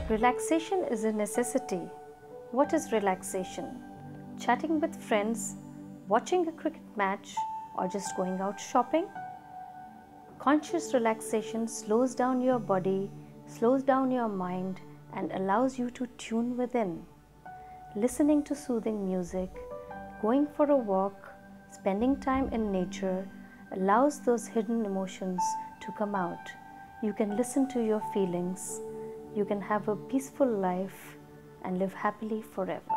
Relaxation is a necessity. What is relaxation? Chatting with friends, watching a cricket match, or just going out shopping? Conscious relaxation slows down your body, slows down your mind, and allows you to tune within. Listening to soothing music, going for a walk, spending time in nature allows those hidden emotions to come out. You can listen to your feelings. You can have a peaceful life and live happily forever.